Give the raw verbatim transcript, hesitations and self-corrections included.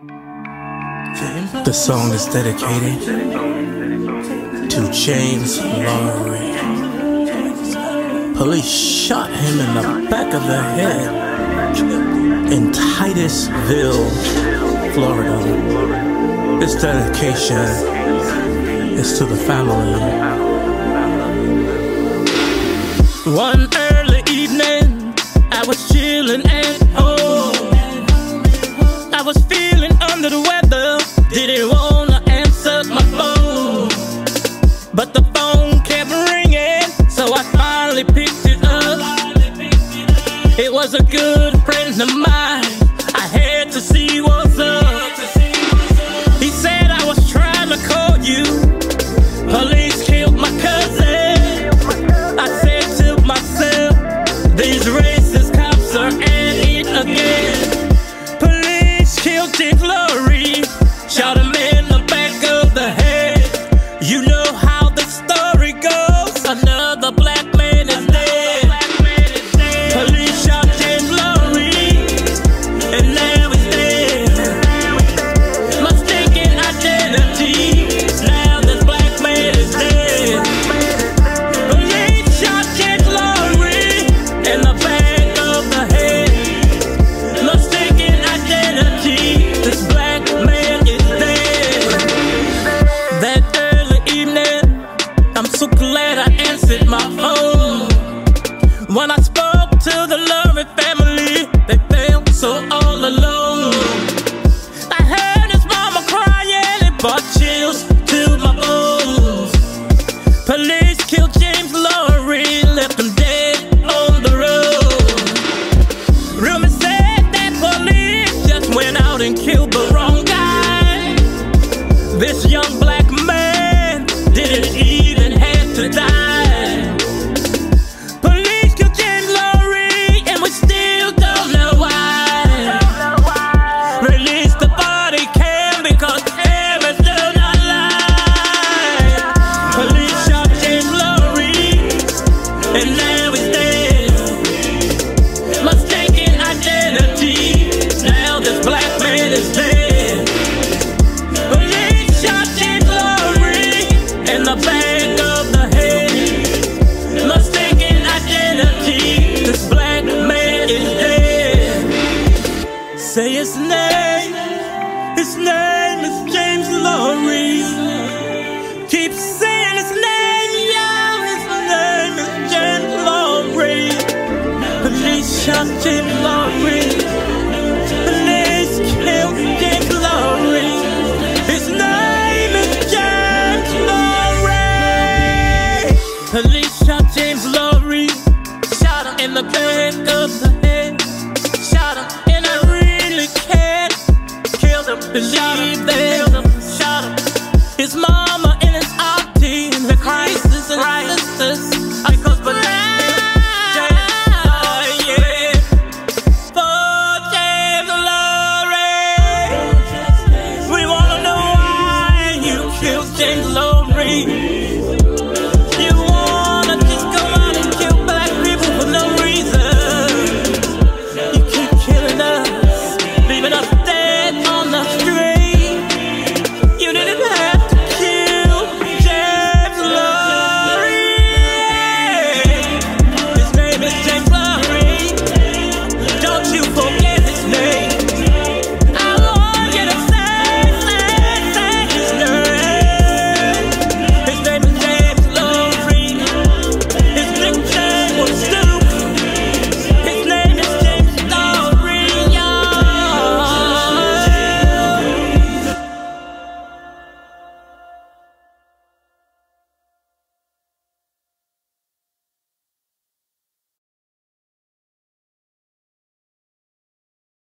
The song is dedicated to James Lowry. Police shot him in the back of the head in Titusville, Florida. This dedication is to the family. One early evening, I was chilling at home. I was feeling under the weather, didn't wanna answer my phone, but the phone kept ringing, so I finally picked it up. It was a good friend of mine, I had to see what's up. He said I was trying to call you, police killed my cousin. I said to myself, these racist cops are at it again. Police killed James Lowry, shot him in the back of the head. You know how the story goes, another black man is dead. Police shot James Lowry, and now he's dead. Mistaken identity, now this black man is dead. Police shot James Lowry in the back of the head. Mistaken identity, this black man is dead. That early evening, I'm so glad I answered my phone. When I spoke to the Lowry family, they felt so all alone. I heard his mama crying, it brought chills to my bones. Police killed James Lowry, left him dead on the road. Rumors said that police just went out and killed the wrong guy. This young black man didn't even have to die. Police killed James Lowry, and we still don't know why. Release the body cam because cameras do not lie. Police shot James Lowry, and now he's dead. Mistaken identity, now this black man is dead. Police shot James Lowry in the back of the head. Mistaken identity, this black man is dead. Say his name, his name is James Lowry. Keep saying his name, yeah, his name is James Lowry. Police shot James Lowry. Police killed James Lowry. His name is James Lowry. Police shot James Lowry. Shot him in the back of the head. Shot him, and I really can't. Killed him, believe them. Shot him. His mama and his auntie and the crisis and his sisters. Because but James